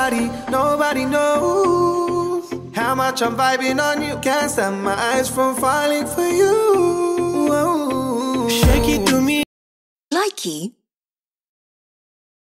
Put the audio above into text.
nobody knows how much I'm vibing on you. Can't stop my eyes from falling for you. Shake it to me. Likey